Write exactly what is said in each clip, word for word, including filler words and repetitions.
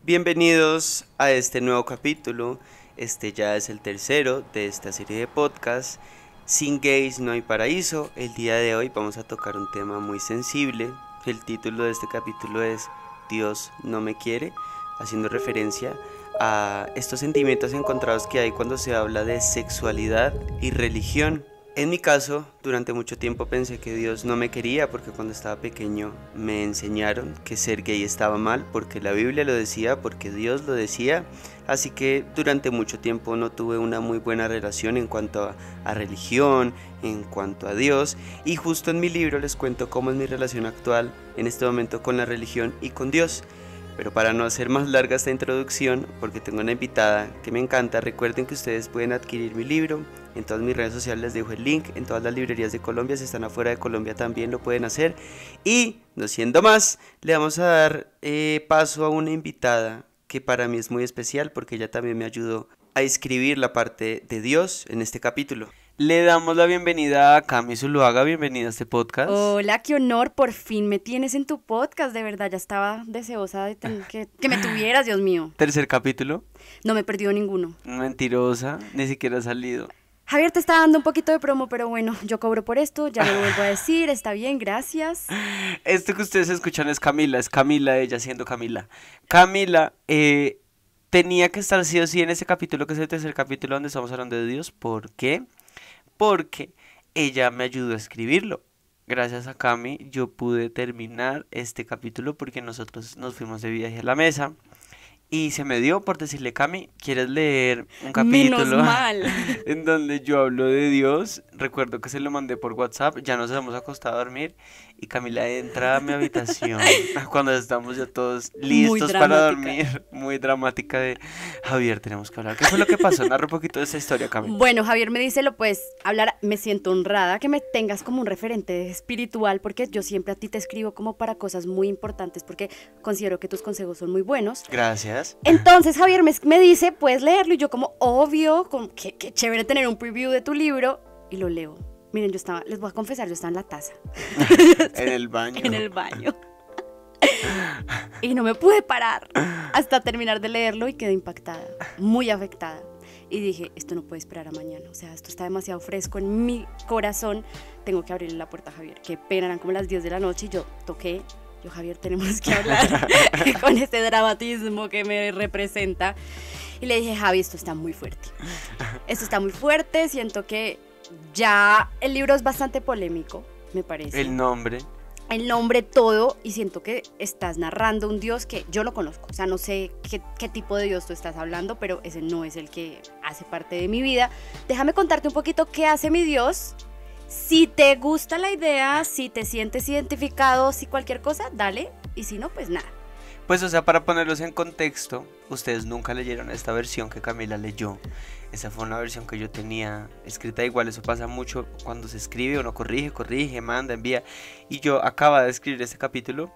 Bienvenidos a este nuevo capítulo. Este ya es el tercero de esta serie de podcasts. Sin gays no hay paraíso. El día de hoy vamos a tocar un tema muy sensible. El título de este capítulo es Dios no me quiere, haciendo referencia a estos sentimientos encontrados que hay cuando se habla de sexualidad y religión. En mi caso, durante mucho tiempo pensé que Dios no me quería porque cuando estaba pequeño me enseñaron que ser gay estaba mal porque la Biblia lo decía, porque Dios lo decía. Así que durante mucho tiempo no tuve una muy buena relación en cuanto a, a religión, en cuanto a Dios. Y justo en mi libro les cuento cómo es mi relación actual en este momento con la religión y con Dios. Pero para no hacer más larga esta introducción, porque tengo una invitada que me encanta, recuerden que ustedes pueden adquirir mi libro. En todas mis redes sociales les dejo el link, en todas las librerías de Colombia, si están afuera de Colombia también lo pueden hacer. Y, no siendo más, le vamos a dar eh, paso a una invitada que para mí es muy especial porque ella también me ayudó a escribir la parte de Dios en este capítulo. Le damos la bienvenida a Cami Zuluaga, bienvenida a este podcast. Hola, qué honor, por fin me tienes en tu podcast, de verdad, ya estaba deseosa de ten- que, que me tuvieras, Dios mío. Tercer capítulo. No me he perdido ninguno. Mentirosa, ni siquiera ha salido. Javier te está dando un poquito de promo, pero bueno, yo cobro por esto, ya lo vuelvo a decir, está bien, gracias. Esto que ustedes escuchan es Camila, es Camila, ella siendo Camila. Camila, eh, tenía que estar sí o sí en ese capítulo, que es el tercer capítulo donde estamos hablando de Dios. ¿Por qué? Porque ella me ayudó a escribirlo. Gracias a Cami yo pude terminar este capítulo porque nosotros nos fuimos de viaje a la mesa y se me dio por decirle, Cami, ¿quieres leer un capítulo Menos mal. en donde yo hablo de Dios? Recuerdo que se lo mandé por WhatsApp, ya nos hemos acostado a dormir y Camila entra a mi habitación cuando estamos ya todos listos para dormir, muy dramática de, Javier, tenemos que hablar. ¿Qué fue lo que pasó? Narra un poquito de esa historia, Camila. Bueno, Javier me dice, lo puedes hablar, me siento honrada que me tengas como un referente espiritual porque yo siempre a ti te escribo como para cosas muy importantes porque considero que tus consejos son muy buenos. Gracias. Entonces Javier me, me dice, puedes leerlo y yo como, obvio, como, qué, qué chévere tener un preview de tu libro y lo leo. Miren, yo estaba, les voy a confesar, yo estaba en la taza. En el baño. En el baño. Y no me pude parar hasta terminar de leerlo y quedé impactada, muy afectada. Y dije, esto no puede esperar a mañana, o sea, esto está demasiado fresco en mi corazón, tengo que abrirle la puerta a Javier. Qué pena, eran como las diez de la noche y yo toqué. Yo, Javier, tenemos que hablar con este dramatismo que me representa. Y le dije, Javi, esto está muy fuerte. Esto está muy fuerte, siento que ya el libro es bastante polémico, me parece. El nombre. El nombre, todo, y siento que estás narrando un Dios que yo no conozco. O sea, no sé qué, qué tipo de Dios tú estás hablando, pero ese no es el que hace parte de mi vida. Déjame contarte un poquito qué hace mi Dios. Si te gusta la idea, si te sientes identificado, si cualquier cosa, dale, y si no, pues nada. Pues o sea, para ponerlos en contexto, ustedes nunca leyeron esta versión que Camila leyó. Esa fue una versión que yo tenía escrita igual, eso pasa mucho cuando se escribe, uno corrige, corrige, manda, envía. Y yo acababa de escribir este capítulo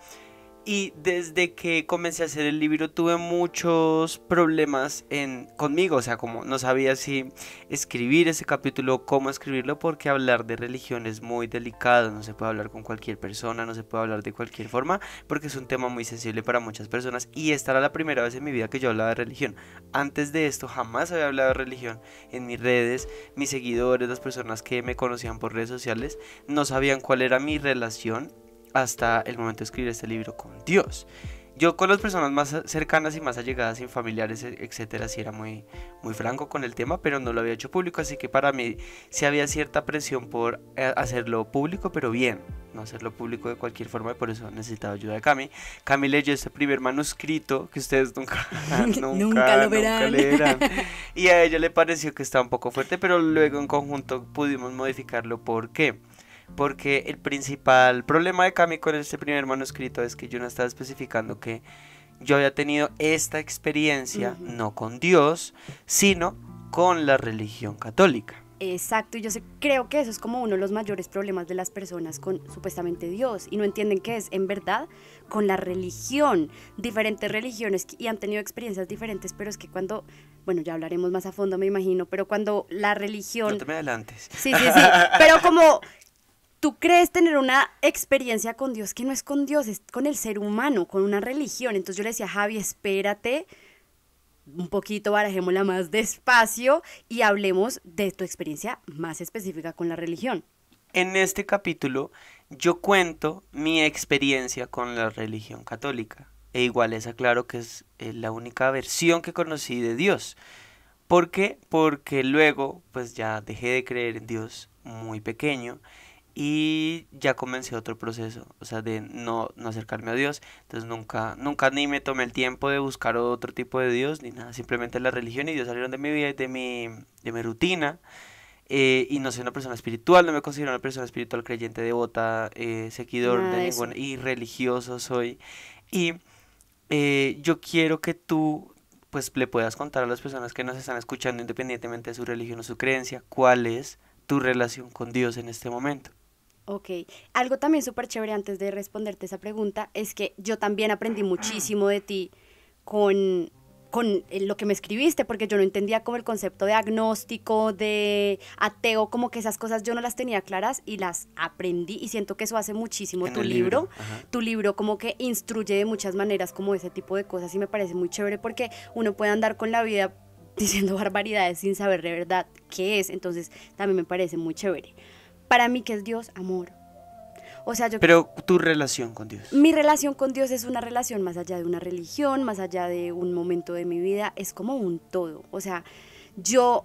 y desde que comencé a hacer el libro tuve muchos problemas en, conmigo, o sea, como no sabía si escribir ese capítulo, cómo escribirlo, porque hablar de religión es muy delicado, no se puede hablar con cualquier persona, no se puede hablar de cualquier forma, porque es un tema muy sensible para muchas personas y esta era la primera vez en mi vida que yo hablaba de religión. Antes de esto jamás había hablado de religión en mis redes, mis seguidores, las personas que me conocían por redes sociales, no sabían cuál era mi relación hasta el momento de escribir este libro con Dios. Yo con las personas más cercanas y más allegadas y familiares, etcétera, sí era muy, muy franco con el tema, pero no lo había hecho público, así que para mí sí había cierta presión por hacerlo público, pero bien, no hacerlo público de cualquier forma, y por eso necesitaba ayuda de Cami. Cami leyó este primer manuscrito que ustedes nunca, nunca, nunca lo verán. Nunca leerán, y a ella le pareció que estaba un poco fuerte, pero luego en conjunto pudimos modificarlo. ¿Por qué? Porque el principal problema de Cami con este primer manuscrito es que yo no estaba especificando que yo había tenido esta experiencia, uh-huh, no con Dios, sino con la religión católica. Exacto, y yo sé, creo que eso es como uno de los mayores problemas de las personas con supuestamente Dios y no entienden que es en verdad con la religión, diferentes religiones y han tenido experiencias diferentes, pero es que cuando, bueno, ya hablaremos más a fondo me imagino, pero cuando la religión... No te me adelantes. Sí, sí, sí, pero como tú crees tener una experiencia con Dios que no es con Dios, es con el ser humano, con una religión. Entonces yo le decía, Javi, espérate un poquito, barajémosla más despacio y hablemos de tu experiencia más específica con la religión. En este capítulo yo cuento mi experiencia con la religión católica. E igual les aclaro que es eh, la única versión que conocí de Dios. ¿Por qué? Porque luego pues ya dejé de creer en Dios muy pequeño y ya comencé otro proceso, o sea, de no, no acercarme a Dios. Entonces nunca, nunca ni me tomé el tiempo de buscar otro tipo de Dios ni nada. Simplemente la religión y Dios salieron de mi vida y de mi, de mi rutina. Eh, y no soy una persona espiritual, no me considero una persona espiritual, creyente, devota, eh, seguidor Nada de de eso. ningún y religioso soy. Y eh, yo quiero que tú pues le puedas contar a las personas que nos están escuchando, independientemente de su religión o su creencia, cuál es tu relación con Dios en este momento. Ok, algo también súper chévere antes de responderte esa pregunta es que yo también aprendí muchísimo de ti con, con lo que me escribiste, porque yo no entendía como el concepto de agnóstico, de ateo, como que esas cosas yo no las tenía claras y las aprendí y siento que eso hace muchísimo En tu el libro. libro, ajá. Tu libro como que instruye de muchas maneras como ese tipo de cosas y me parece muy chévere porque uno puede andar con la vida diciendo barbaridades sin saber de verdad qué es, entonces también me parece muy chévere. Para mí, ¿qué es Dios? Amor. O sea, yo, Pero tu relación con Dios. mi relación con Dios es una relación más allá de una religión, más allá de un momento de mi vida, es como un todo. O sea, yo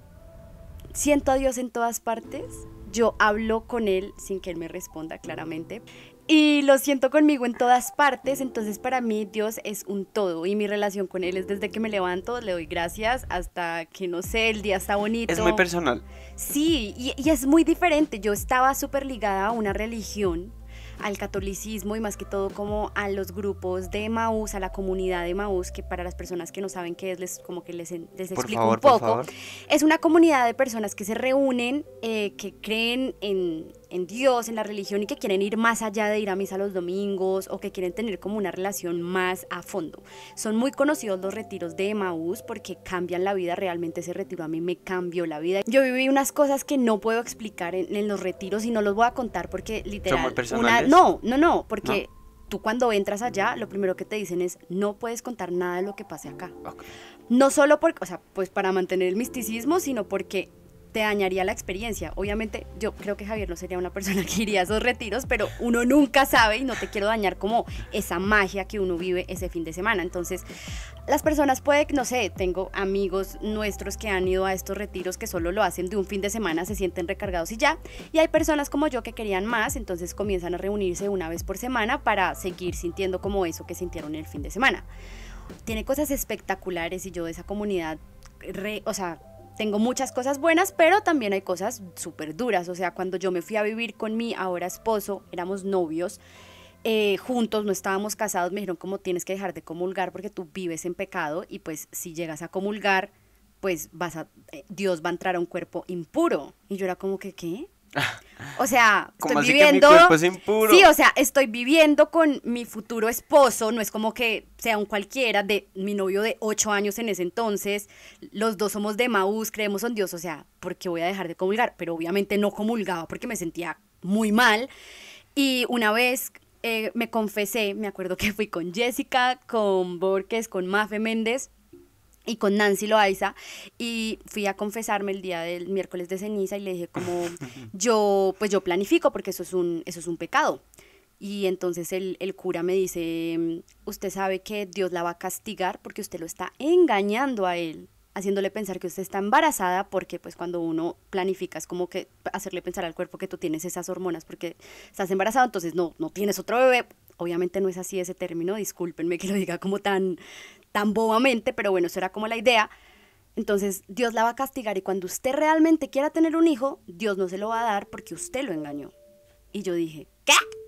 siento a Dios en todas partes, yo hablo con Él sin que Él me responda claramente y lo siento conmigo en todas partes, entonces para mí Dios es un todo y mi relación con Él es desde que me levanto, le doy gracias hasta que, no sé, el día está bonito. Es muy personal. Sí, y, y es muy diferente. Yo estaba súper ligada a una religión, al catolicismo y más que todo como a los grupos de Emaús, a la comunidad de Emaús, que para las personas que no saben qué es, les, como que les, les Por explico favor, un por poco. favor. Es una comunidad de personas que se reúnen, eh, que creen en, en Dios, en la religión y que quieren ir más allá de ir a misa los domingos o que quieren tener como una relación más a fondo. Son muy conocidos los retiros de Emaús porque cambian la vida. Realmente ese retiro a mí me cambió la vida. Yo viví unas cosas que no puedo explicar en, en los retiros y no los voy a contar porque literal... ¿Son muy una, personales? no, no, no, porque... ¿No? Tú cuando entras allá, lo primero que te dicen es, no puedes contar nada de lo que pase acá. Ok. No solo porque, o sea, pues para mantener el misticismo, sino porque te dañaría la experiencia. Obviamente, yo creo que Javier no sería una persona que iría a esos retiros, pero uno nunca sabe y no te quiero dañar como esa magia que uno vive ese fin de semana. Entonces, las personas pueden, no sé, tengo amigos nuestros que han ido a estos retiros que solo lo hacen de un fin de semana, se sienten recargados y ya. Y hay personas como yo que querían más, entonces comienzan a reunirse una vez por semana para seguir sintiendo como eso que sintieron el fin de semana. Tiene cosas espectaculares y yo de esa comunidad, re, o sea, tengo muchas cosas buenas, pero también hay cosas súper duras. O sea, cuando yo me fui a vivir con mi ahora esposo, éramos novios, eh, juntos, no estábamos casados, me dijeron como tienes que dejar de comulgar porque tú vives en pecado y pues si llegas a comulgar, pues vas a, eh, Dios va a entrar a un cuerpo impuro. Y yo era como que, ¿qué? O sea, ¿Cómo estoy así que mi viviendo... cuerpo es impuro? Sí, o sea, estoy viviendo con mi futuro esposo, no es como que sea un cualquiera, de mi novio de ocho años en ese entonces, los dos somos de Emaús, creemos en Dios, o sea, ¿por qué voy a dejar de comulgar? Pero obviamente no comulgaba porque me sentía muy mal. Y una vez eh, me confesé, me acuerdo que fui con Jessica, con Borges, con Mafe Méndez y con Nancy Loaiza y fui a confesarme el día del miércoles de ceniza y le dije como yo pues yo planifico porque eso es un, eso es un pecado. Y entonces el, el cura me dice, usted sabe que Dios la va a castigar porque usted lo está engañando a él, haciéndole pensar que usted está embarazada, porque pues cuando uno planifica es como que hacerle pensar al cuerpo que tú tienes esas hormonas porque estás embarazado, entonces no, no tienes otro bebé. Obviamente no es así ese término, discúlpenme que lo diga como tan, tan bobamente, pero bueno, eso era como la idea. Entonces Dios la va a castigar y cuando usted realmente quiera tener un hijo, Dios no se lo va a dar porque usted lo engañó. Y yo dije, ¿qué?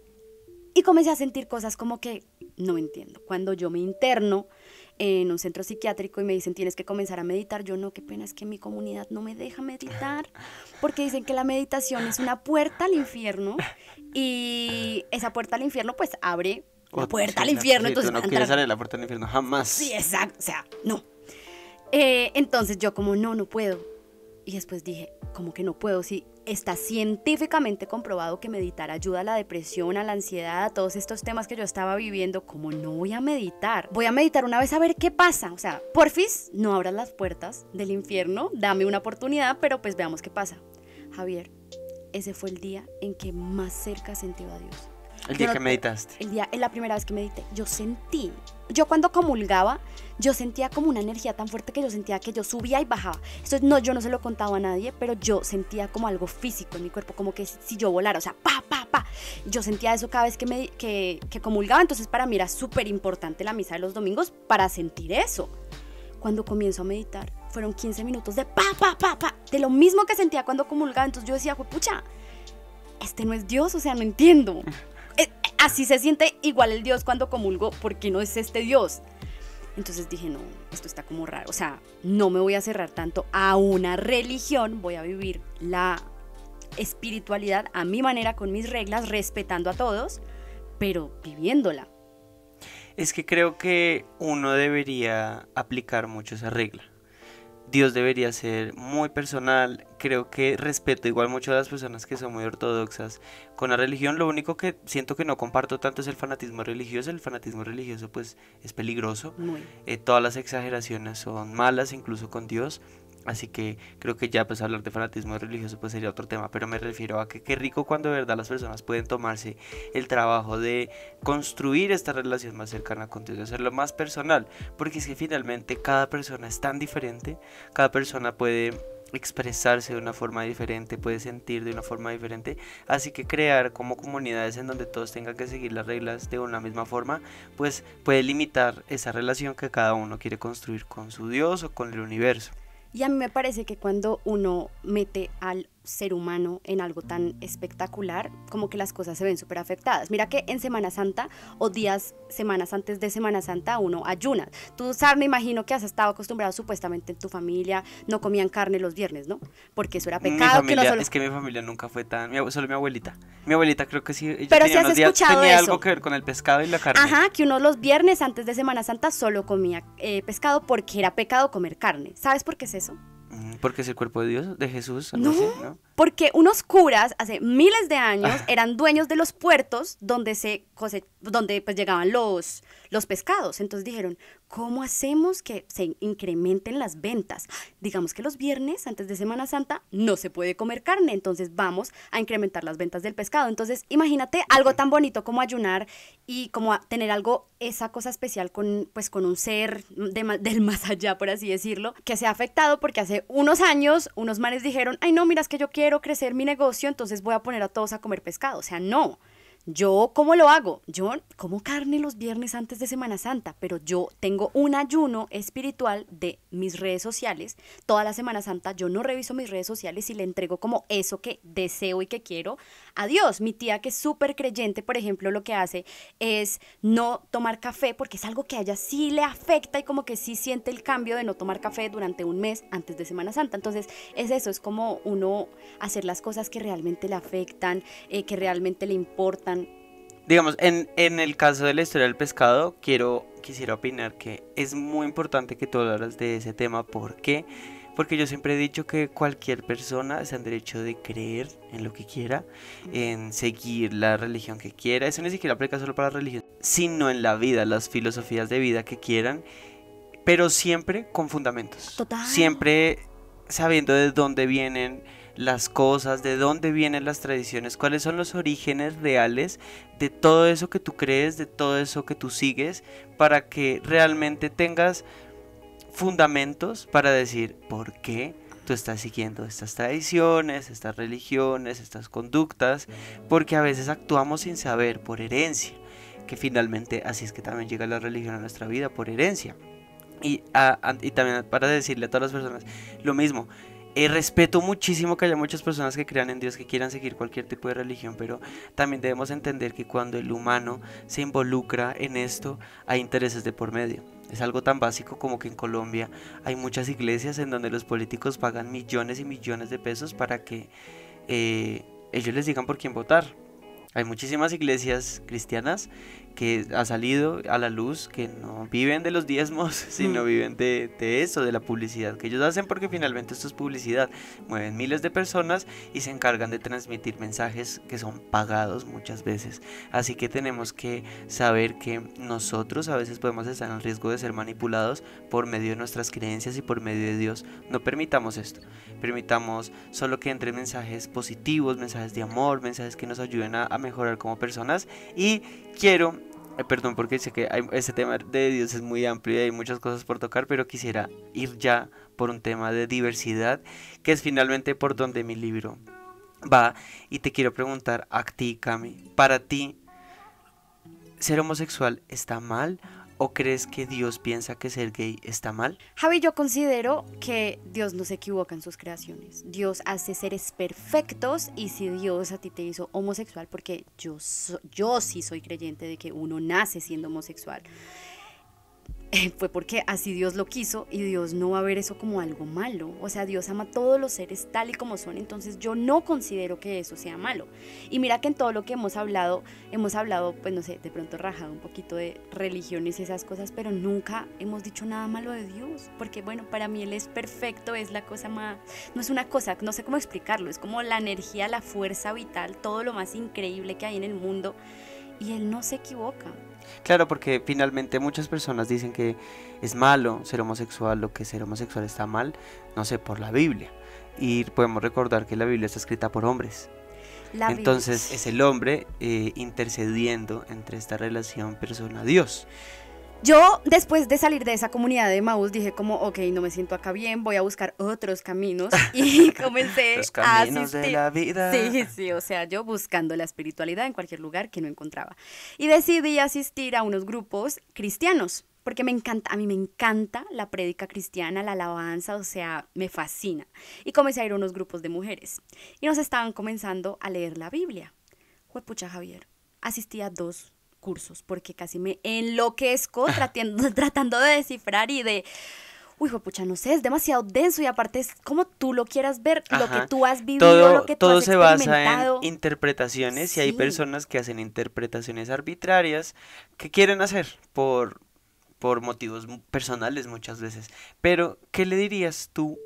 Y comencé a sentir cosas como que no entiendo. Cuando yo me interno en un centro psiquiátrico y me dicen tienes que comenzar a meditar, yo no, qué pena, es que mi comunidad no me deja meditar porque dicen que la meditación es una puerta al infierno y esa puerta al infierno pues abre la O- puerta sí, al infierno. sí, Entonces tú no van a quieres entrar- salir de la puerta del infierno jamás. Sí, exacto, o sea, no. Eh, entonces yo como, no, no puedo. Y después dije, ¿cómo que no puedo? Si está científicamente comprobado que meditar ayuda a la depresión, a la ansiedad, a todos estos temas que yo estaba viviendo. ¿Cómo no voy a meditar? Voy a meditar una vez a ver qué pasa. O sea, porfis, no abras las puertas del infierno, dame una oportunidad, pero pues veamos qué pasa. Javier, ese fue el día en que más cerca sentí a Dios. El día no, que meditaste. El día, es la primera vez que medité. Yo sentí, yo cuando comulgaba, yo sentía como una energía tan fuerte que yo sentía que yo subía y bajaba. Esto no, yo no se lo contaba a nadie, pero yo sentía como algo físico en mi cuerpo, como que si yo volara, o sea, pa, pa, pa. Yo sentía eso cada vez que, me, que, que comulgaba, entonces para mí era súper importante la misa de los domingos para sentir eso. Cuando comienzo a meditar, fueron quince minutos de pa, pa, pa, pa, de lo mismo que sentía cuando comulgaba. Entonces yo decía, pucha, este no es Dios, o sea, no entiendo. Así se siente igual el Dios cuando comulgo, ¿por qué no es este Dios? Entonces dije, no, esto está como raro, o sea, no me voy a cerrar tanto a una religión, voy a vivir la espiritualidad a mi manera, con mis reglas, respetando a todos, pero viviéndola. Es que creo que uno debería aplicar mucho esa regla. Dios debería ser muy personal. Creo que respeto igual mucho a las personas que son muy ortodoxas con la religión. Lo único que siento que no comparto tanto es el fanatismo religioso. El fanatismo religioso pues es peligroso. Eh, todas las exageraciones son malas, incluso con Dios. Así que creo que ya pues hablar de fanatismo religioso pues sería otro tema, pero me refiero a que qué rico cuando de verdad las personas pueden tomarse el trabajo de construir esta relación más cercana con Dios, de hacerlo más personal, porque es que finalmente cada persona es tan diferente, cada persona puede expresarse de una forma diferente, puede sentir de una forma diferente, así que crear como comunidades en donde todos tengan que seguir las reglas de una misma forma, pues puede limitar esa relación que cada uno quiere construir con su Dios o con el universo. Y a mí me parece que cuando uno mete al ser humano en algo tan espectacular, como que las cosas se ven súper afectadas. Mira que en Semana Santa o días, semanas antes de Semana Santa, uno ayuna. Tú sabes, me imagino que has estado acostumbrado supuestamente en tu familia, no comían carne los viernes, ¿no? Porque eso era pecado. Mi familia, que no solo... Es que mi familia nunca fue tan... Mi, solo mi abuelita. Mi abuelita creo que sí. Ella Pero tenía si has unos días, escuchado tenía eso. algo que ver con el pescado y la carne. Ajá, que uno los viernes antes de Semana Santa solo comía eh, pescado porque era pecado comer carne. ¿Sabes por qué es eso? Porque es el cuerpo de Dios, de Jesús. No, así, ¿no? Porque unos curas hace miles de años eran dueños de los puertos donde se cose... donde pues llegaban los, los pescados. Entonces dijeron, ¿cómo hacemos que se incrementen las ventas? Digamos que los viernes antes de Semana Santa no se puede comer carne, entonces vamos a incrementar las ventas del pescado. Entonces imagínate algo tan bonito como ayunar y como tener algo, esa cosa especial con, pues, con un ser de, del más allá, por así decirlo, que se ha afectado porque hace unos años unos manes dijeron, ay no, mira, es que yo quiero crecer mi negocio, entonces voy a poner a todos a comer pescado. O sea, no. Yo, ¿cómo lo hago? Yo como carne los viernes antes de Semana Santa, pero yo tengo un ayuno espiritual de mis redes sociales. Toda la Semana Santa yo no reviso mis redes sociales y le entrego como eso que deseo y que quiero a Dios. Mi tía, que es súper creyente, por ejemplo, lo que hace es no tomar café, porque es algo que a ella sí le afecta y como que sí siente el cambio de no tomar café durante un mes antes de Semana Santa. Entonces es eso, es como uno hacer las cosas que realmente le afectan, eh, que realmente le importan. Digamos, en, en el caso de la historia del pescado, quiero, quisiera opinar que es muy importante que tú hablaras de ese tema. ¿Por qué? Porque yo siempre he dicho que cualquier persona está en derecho de creer en lo que quiera, en seguir la religión que quiera. Eso ni siquiera aplica solo para la religión, sino en la vida, las filosofías de vida que quieran, pero siempre con fundamentos. Total. Siempre sabiendo de dónde vienen las cosas, de dónde vienen las tradiciones, cuáles son los orígenes reales de todo eso que tú crees, de todo eso que tú sigues, para que realmente tengas fundamentos para decir por qué tú estás siguiendo estas tradiciones, estas religiones, estas conductas, porque a veces actuamos sin saber, por herencia, que finalmente así es que también llega la religión a nuestra vida, por herencia. Y, a, a, y también para decirle a todas las personas lo mismo. Eh, respeto muchísimo que haya muchas personas que crean en Dios, que quieran seguir cualquier tipo de religión, pero también debemos entender que cuando el humano se involucra en esto, hay intereses de por medio. Es algo tan básico como que en Colombia hay muchas iglesias en donde los políticos pagan millones y millones de pesos para que eh, ellos les digan por quién votar. Hay muchísimas iglesias cristianas que ha salido a la luz, que no viven de los diezmos, sino Mm. viven de, de eso, de la publicidad que ellos hacen, porque finalmente esto es publicidad. Mueven miles de personas y se encargan de transmitir mensajes que son pagados muchas veces. Así que tenemos que saber que nosotros a veces podemos estar en riesgo de ser manipulados por medio de nuestras creencias y por medio de Dios. No permitamos esto. Permitamos solo que entren mensajes positivos, mensajes de amor, mensajes que nos ayuden a, a mejorar como personas. Y quiero, eh, perdón porque sé que hay, este tema de Dios es muy amplio y hay muchas cosas por tocar, pero quisiera ir ya por un tema de diversidad, que es finalmente por donde mi libro va. Y te quiero preguntar a ti, Cami, para ti, ¿ser homosexual está mal? ¿O crees que Dios piensa que ser gay está mal? Javi, yo considero que Dios no se equivoca en sus creaciones. Dios hace seres perfectos y si Dios a ti te hizo homosexual, porque yo, so- yo sí soy creyente de que uno nace siendo homosexual, eh, fue porque así Dios lo quiso y Dios no va a ver eso como algo malo. O sea, Dios ama a todos los seres tal y como son, entonces yo no considero que eso sea malo. Y mira que en todo lo que hemos hablado, hemos hablado, pues no sé, de pronto rajado un poquito de religiones y esas cosas, pero nunca hemos dicho nada malo de Dios, porque bueno, para mí Él es perfecto, es la cosa más, no es una cosa, no sé cómo explicarlo, es como la energía, la fuerza vital, todo lo más increíble que hay en el mundo y Él no se equivoca. Claro, porque finalmente muchas personas dicen que es malo ser homosexual o que ser homosexual está mal, no sé, por la Biblia. Y podemos recordar que la Biblia está escrita por hombres. La Biblia. Entonces es el hombre eh, intercediendo entre esta relación persona-Dios. Yo, después de salir de esa comunidad de Maús, dije como, ok, no me siento acá bien, voy a buscar otros caminos y comencé Los a caminos de asistir. la vida. Sí, sí, o sea, yo buscando la espiritualidad en cualquier lugar que no encontraba. Y decidí asistir a unos grupos cristianos, porque me encanta, a mí me encanta la prédica cristiana, la alabanza, o sea, me fascina. Y comencé a ir a unos grupos de mujeres y nos estaban comenzando a leer la Biblia. Juepucha, Javier, asistí a dos cursos porque casi me enloquezco tratando, tratando de descifrar y de, uy, pucha, no sé, es demasiado denso y aparte es como tú lo quieras ver, lo Ajá. que tú has vivido, Todo, lo que tú todo has se basa en experimentado. interpretaciones y hay Sí. personas que hacen interpretaciones arbitrarias que quieren hacer por, por motivos mu- personales muchas veces. Pero, ¿qué le dirías tú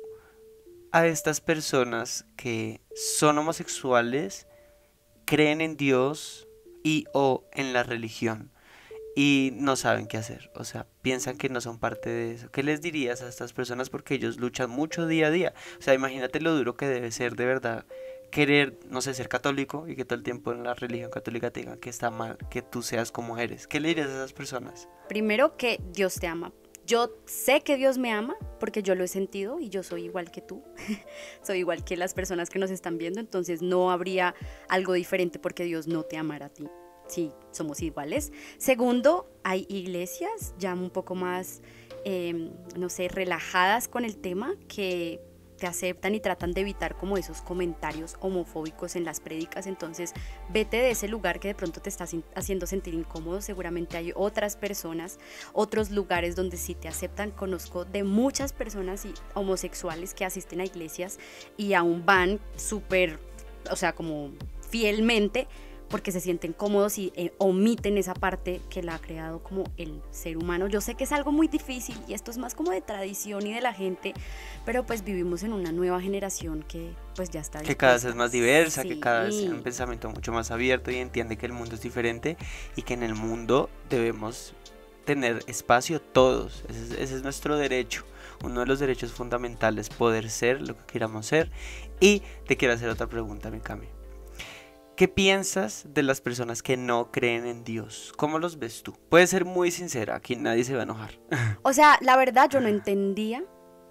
a estas personas que son homosexuales, creen en Dios y o en la religión y no saben qué hacer? O sea, piensan que no son parte de eso. ¿Qué les dirías a estas personas? Porque ellos luchan mucho día a día. O sea, imagínate lo duro que debe ser de verdad querer, no sé, ser católico y que todo el tiempo en la religión católica te digan que está mal, que tú seas como eres. ¿Qué le dirías a esas personas? Primero que Dios te ama. Yo sé que Dios me ama porque yo lo he sentido y yo soy igual que tú, soy igual que las personas que nos están viendo, entonces no habría algo diferente porque Dios no te amara a ti. Sí, somos iguales. Segundo, hay iglesias ya un poco más, eh, no sé, relajadas con el tema que te aceptan y tratan de evitar como esos comentarios homofóbicos en las prédicas, entonces vete de ese lugar que de pronto te está haciendo sentir incómodo, seguramente hay otras personas, otros lugares donde sí te aceptan. Conozco de muchas personas y homosexuales que asisten a iglesias y aún van súper, o sea, como fielmente, porque se sienten cómodos y eh, omiten esa parte que la ha creado como el ser humano. Yo sé que es algo muy difícil y esto es más como de tradición y de la gente, pero pues vivimos en una nueva generación que pues ya está Que cada vez dispuesta. es más diversa, Sí. que cada vez tiene un pensamiento mucho más abierto y entiende que el mundo es diferente y que en el mundo debemos tener espacio todos. Ese es, ese es nuestro derecho, uno de los derechos fundamentales, poder ser lo que queramos ser. Y te quiero hacer otra pregunta, mi Cami. ¿Qué piensas de las personas que no creen en Dios? ¿Cómo los ves tú? Puedes ser muy sincera, aquí nadie se va a enojar. O sea, la verdad yo no entendía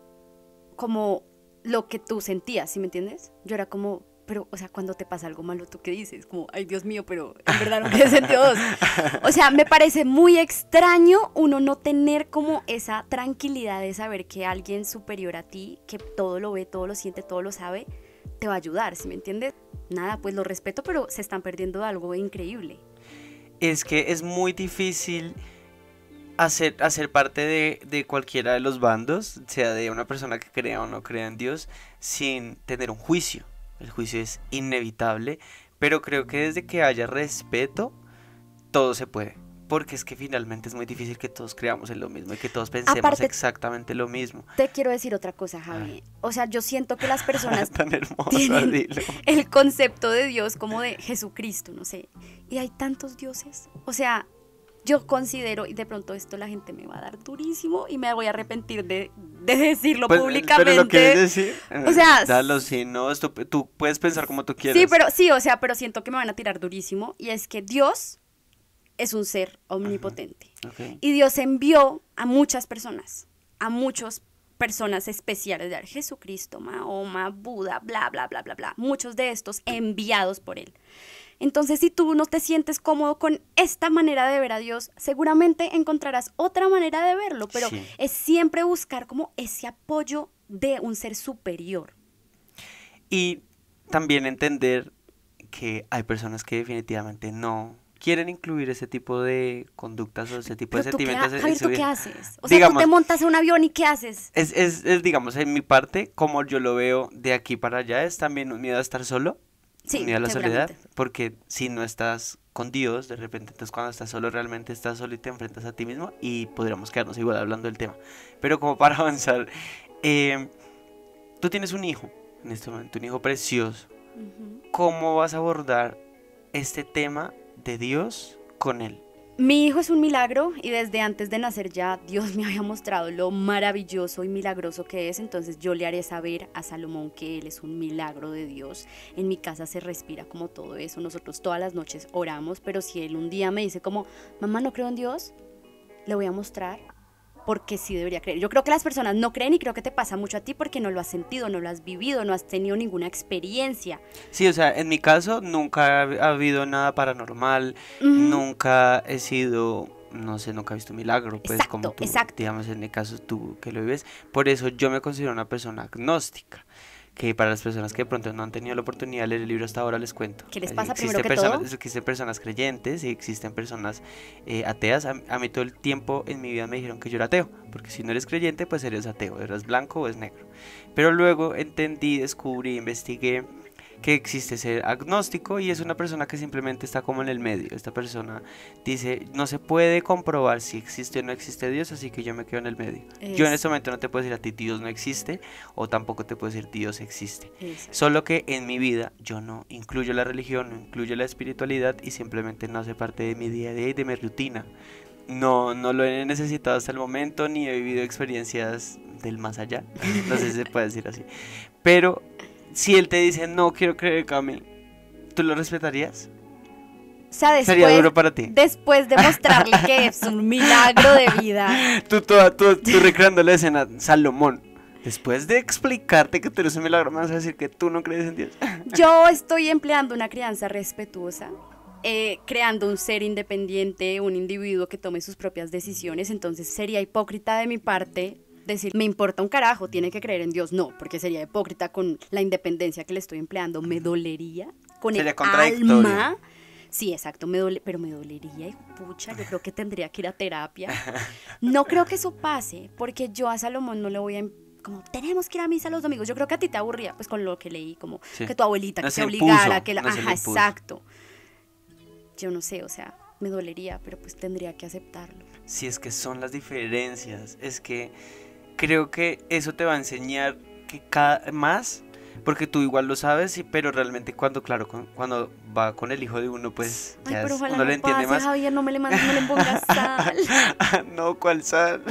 como lo que tú sentías, ¿sí me entiendes? Yo era como, pero, o sea, cuando te pasa algo malo, ¿tú qué dices? Como, ay, Dios mío, pero en verdad no tiene sentido. O sea, me parece muy extraño uno no tener como esa tranquilidad de saber que alguien superior a ti, que todo lo ve, todo lo siente, todo lo sabe, te va a ayudar, ¿sí me entiendes? Nada, pues lo respeto, pero se están perdiendo de algo increíble. Es que es muy difícil hacer, hacer parte de, de cualquiera de los bandos, sea de una persona que crea o no crea en Dios, sin tener un juicio. El juicio es inevitable, pero creo que desde que haya respeto, todo se puede. porque es que finalmente es muy difícil que todos creamos en lo mismo y que todos pensemos Aparte, exactamente lo mismo. te quiero decir otra cosa, Javi. O sea, yo siento que las personas Tan hermoso, tienen dilo. el concepto de Dios como de Jesucristo, no sé. Y hay tantos dioses. O sea, yo considero, y de pronto esto la gente me va a dar durísimo y me voy a arrepentir de, de decirlo Pues, públicamente. ¿pero lo quieres decir? O sea, Dalo, si no, tú, tú puedes pensar como tú quieras. Sí, pero sí, o sea, pero siento que me van a tirar durísimo. Y es que Dios es un ser omnipotente. Uh-huh. Okay. Y Dios envió a muchas personas, a muchas personas especiales de él. Jesucristo, Mahoma, Buda, bla, bla, bla, bla, bla. Muchos de estos enviados por él. Entonces, si tú no te sientes cómodo con esta manera de ver a Dios, seguramente encontrarás otra manera de verlo, pero Sí. es siempre buscar como ese apoyo de un ser superior. Y también entender que hay personas que definitivamente no quieren incluir ese tipo de conductas o ese tipo Pero de tú qué, sentimientos ha- en Javier, su ¿tú qué vida. haces? O sea, Digamos, tú te montas en un avión y ¿qué haces? Es, es, es, digamos, en mi parte, como yo lo veo de aquí para allá, es también un miedo a estar solo, Sí, un miedo a la soledad, seguramente. porque si no estás con Dios, de repente, entonces cuando estás solo, realmente estás solo y te enfrentas a ti mismo y podríamos quedarnos igual hablando del tema. Pero como para avanzar, eh, tú tienes un hijo, en este momento, un hijo precioso. Ujú. ¿Cómo vas a abordar este tema de Dios con él? Mi hijo es un milagro y desde antes de nacer ya Dios me había mostrado lo maravilloso y milagroso que es, entonces yo le haré saber a Salomón que él es un milagro de Dios. En mi casa se respira como todo eso, nosotros todas las noches oramos, pero si él un día me dice como, mamá, no creo en Dios, le voy a mostrar porque sí debería creer. Yo creo que las personas no creen y creo que te pasa mucho a ti porque no lo has sentido, no lo has vivido, no has tenido ninguna experiencia. Sí, o sea, en mi caso nunca ha, ha habido nada paranormal, Ujú. nunca he sido, no sé, nunca he visto un milagro, pues Exacto, como tú, exacto. digamos, en mi caso tú que lo vives. Por eso yo me considero una persona agnóstica, que para las personas que de pronto no han tenido la oportunidad de leer el libro hasta ahora les cuento. ¿Qué les Eh, pasa existen primero que personas, todo? existen personas creyentes y existen personas eh, ateas. A, a mí todo el tiempo en mi vida me dijeron que yo era ateo, porque si no eres creyente, pues eres ateo, eres blanco o es negro. Pero luego entendí, descubrí, investigué que existe ser agnóstico y es una persona que simplemente está como en el medio. Esta persona dice, no se puede comprobar si existe o no existe Dios, así que yo me quedo en el medio. Es- Yo en este momento no te puedo decir a ti Dios no existe o tampoco te puedo decir Dios existe. Exacto. Solo que en mi vida yo no incluyo la religión, no incluyo la espiritualidad y simplemente no hace parte de mi día a día y de mi rutina. No, no lo he necesitado hasta el momento ni he vivido experiencias del más allá. No sé si se puede decir así. Pero si él te dice no quiero creer, Cami, ¿tú lo respetarías? O sea, Sería después, duro para ti. después de mostrarle que es un milagro de vida. Tú, toda- tú, tú recreando la escena, Salomón. Después de explicarte que tú eres un milagro, me vas a decir que tú no crees en Dios. Yo estoy empleando una crianza respetuosa, eh, creando un ser independiente, un individuo que tome sus propias decisiones, entonces sería hipócrita de mi parte decir, me importa un carajo, tiene que creer en Dios. No, porque sería hipócrita con la independencia que le estoy empleando, me dolería con Sería el contradictorio. alma. Sí, exacto, me dole, pero me dolería, hijo pucha, yo creo que tendría que ir a terapia. No creo que eso pase, porque yo a Salomón no le voy a im- como tenemos que ir a misa los domingos. Yo creo que a ti te aburría, pues con lo que leí, como Sí. que tu abuelita No que se te impuso, obligara, que la, no se le ajá, impuso. exacto. Yo no sé, o sea, me dolería, pero pues tendría que aceptarlo. Si es que son las diferencias, es que creo que eso te va a enseñar que cada más, porque tú igual lo sabes, y- pero realmente cuando, claro, cu- cuando va con el hijo de uno, pues Ay, ya pero es- ojalá uno no le entiende pase, más. Javier, no me le, mandes, no le pongas sal. No, ¿cuál sal?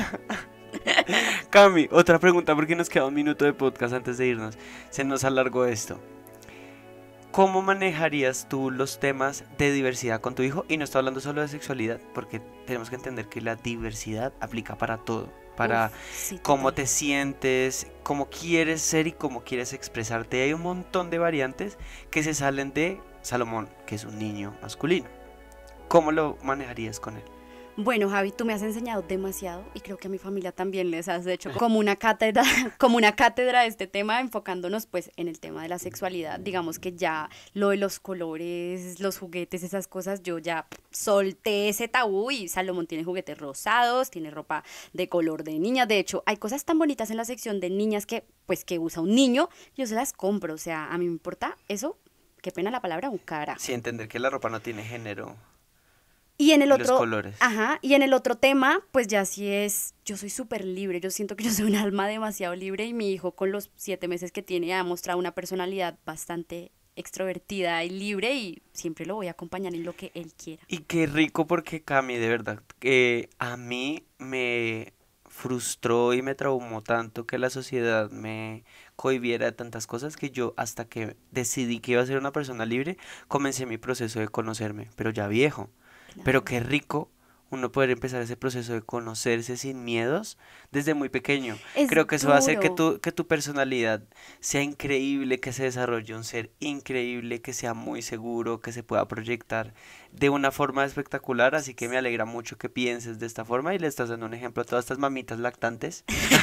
Cami, otra pregunta porque nos queda un minuto de podcast antes de irnos. Se nos alargó esto. ¿Cómo manejarías tú los temas de diversidad con tu hijo? Y no estoy hablando solo de sexualidad, porque tenemos que entender que la diversidad aplica para todo. Para Uf, sí, cómo total. te sientes, cómo quieres ser y cómo quieres expresarte. Hay un montón de variantes que se salen de Salomón, que es un niño masculino. ¿Cómo lo manejarías con él? Bueno, Javi, tú me has enseñado demasiado y creo que a mi familia también les has hecho como una cátedra, como una cátedra de este tema, enfocándonos pues en el tema de la sexualidad. Digamos que ya lo de los colores, los juguetes, esas cosas, yo ya solté ese tabú y Salomón tiene juguetes rosados, tiene ropa de color de niña. De hecho, hay cosas tan bonitas en la sección de niñas que pues que usa un niño, yo se las compro, o sea, a mí me importa eso, qué pena la palabra, un carajo. Sí, entender que la ropa no tiene género. Y en el Y los otro, colores. ajá, y en el otro tema, pues ya sí es, yo soy súper libre, yo siento que yo soy un alma demasiado libre y mi hijo con los siete meses que tiene ha mostrado una personalidad bastante extrovertida y libre y siempre lo voy a acompañar en lo que él quiera. Y qué rico porque Cami, de verdad, que a mí me frustró y me traumó tanto que la sociedad me cohibiera de tantas cosas que yo hasta que decidí que iba a ser una persona libre, comencé mi proceso de conocerme, pero ya viejo. Pero Claro. qué rico uno poder empezar ese proceso de conocerse sin miedos desde muy pequeño. Es Creo que eso va a hacer que duro. tu, que tu personalidad sea increíble, que se desarrolle un ser increíble, que sea muy seguro, que se pueda proyectar de una forma espectacular. Así que me alegra mucho que pienses de esta forma y le estás dando un ejemplo a todas estas mamitas lactantes.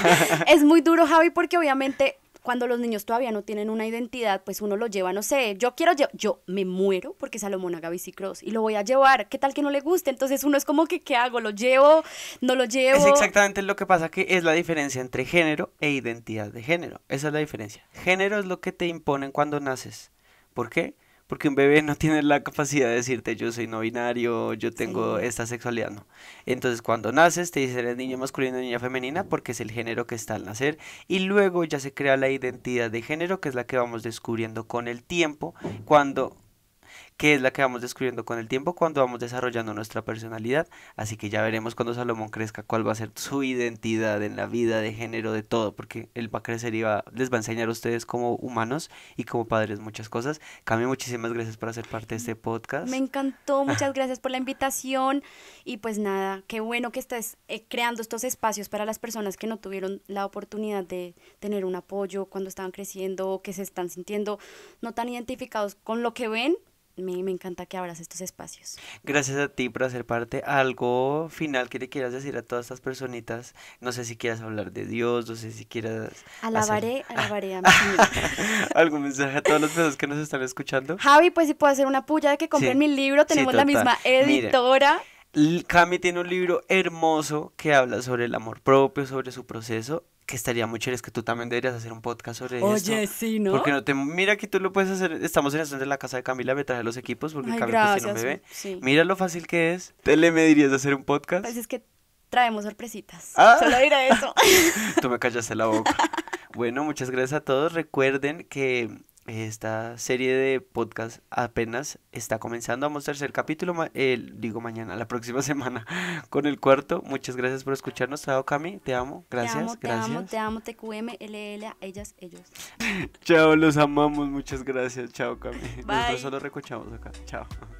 Es muy duro, Javi, porque obviamente cuando los niños todavía no tienen una identidad, pues uno lo lleva, no sé, yo quiero, lle- yo me muero porque Salomón haga bicicross y lo voy a llevar, ¿qué tal que no le guste? Entonces uno es como que, ¿qué hago? ¿Lo llevo? ¿No lo Es llevo? exactamente lo que pasa, que es la diferencia entre género e identidad de género. Esa es la diferencia. Género es lo que te imponen cuando naces. ¿Por qué? Porque un bebé no tiene la capacidad de decirte yo soy no binario, yo tengo Sí. esta sexualidad, no. Entonces cuando naces te dicen eres niño masculino, niña femenina, porque es el género que está al nacer. Y luego ya se crea la identidad de género, que es la que vamos descubriendo con el tiempo, cuando que es la que vamos descubriendo con el tiempo cuando vamos desarrollando nuestra personalidad. Así que ya veremos cuando Salomón crezca cuál va a ser su identidad en la vida de género, de todo, porque él va a crecer y va, les va a enseñar a ustedes como humanos y como padres muchas cosas. Cami, muchísimas gracias por hacer parte de este Me podcast. encantó, muchas gracias por la invitación y pues nada, qué bueno que estés eh, creando estos espacios para las personas que no tuvieron la oportunidad de tener un apoyo cuando estaban creciendo o que se están sintiendo no tan identificados con lo que ven. Me, me encanta que abras estos espacios. Gracias a ti por hacer parte. Algo final que le quieras decir a todas estas personitas. No sé si quieras hablar de Dios, no sé si quieras hacer Alabaré, alabaré a mi Señor. algún mensaje a todas las personas que nos están escuchando. Javi, pues si puedo hacer una puya de que compren Sí, mi libro, sí, tenemos la total. misma Mire, editora. L- Cami tiene un libro hermoso que habla sobre el amor propio, sobre su proceso, que estaría muy chévere, es que tú también deberías hacer un podcast sobre esto. Oye, sí, ¿no? Porque no te, mira que tú lo puedes hacer, estamos en esto de la casa de Camila, me traje los equipos porque Ay, Cami pues tiene un gracias. bebé. Sí. Mira lo fácil que es. ¿Te le me dirías de hacer un podcast? Pues es que traemos sorpresitas. Ah, Solo diré eso. tú me callaste la boca. Bueno, muchas gracias a todos. Recuerden que esta serie de podcast apenas está comenzando. Vamos tercer capítulo, ma- el, digo mañana, la próxima semana con el cuarto. Muchas gracias por escucharnos. Chao, Cami, te amo. Te amo, Gracias, te amo, gracias. te amo, T Q M, L L, a ellas, ellos. Chao, los amamos. Muchas gracias. Chao, Cami. Nosotros Bye. solo recochamos acá. Chao.